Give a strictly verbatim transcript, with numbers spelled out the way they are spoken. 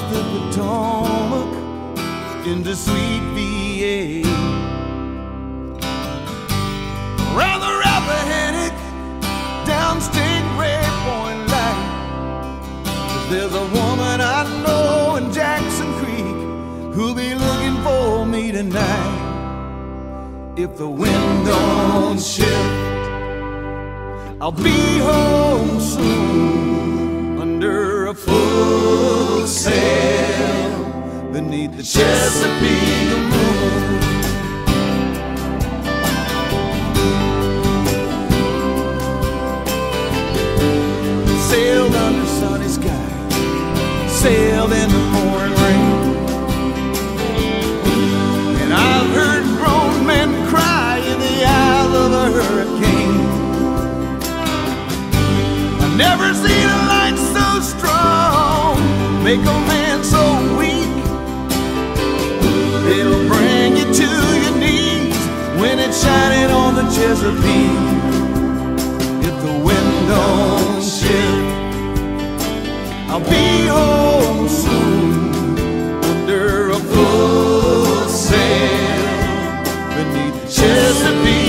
the Potomac into sweet V A. Around the Rappahannock, down Stingray Point Light. 'Cause there's a woman I know in Jackson Creek who'll be looking for me tonight. If the wind don't shift, I'll be home soon under a full sail beneath the Chesapeake moon. Sailed under sunny skies, sailed in the pouring rain, and I've heard grown men cry in the eyes of a hurricane. I've never seen a light so strong make a man so weak. It'll bring you to your knees when it's shining on the Chesapeake. If the wind don't shift, I'll be home soon under a full sail beneath the Chesapeake.